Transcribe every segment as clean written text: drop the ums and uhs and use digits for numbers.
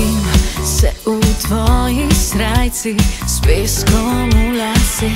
Zbudim se v tvoji srajci s peskom v lase.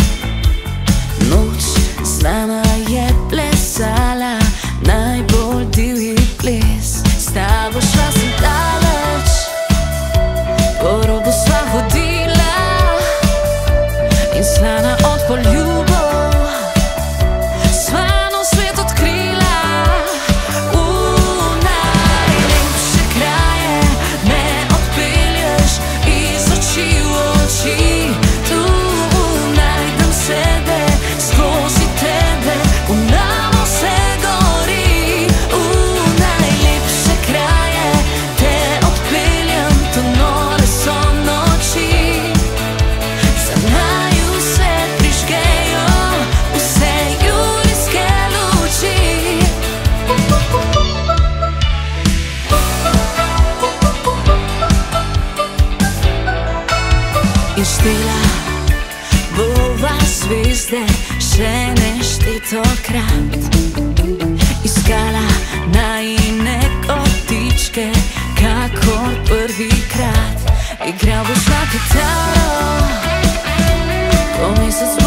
Noč z nama je plesala najbolj divji ples. S tabo šla sem daleč, po robu sva hodila in slana od poljubov sva nov svet odkrila. V najlepše kraje me odpelješ iz oči v oči. Tu najdem sebe, skozi tebe v nama vse gori. V najlepše kraje te odpeljem, to nore so noči. Za naju se prižgejo vse julijske luči. In štela bova zvezde še neštetokrat, iskala najine kotičke, kakor prvikrat. Igral boš na kitaro, ko mesec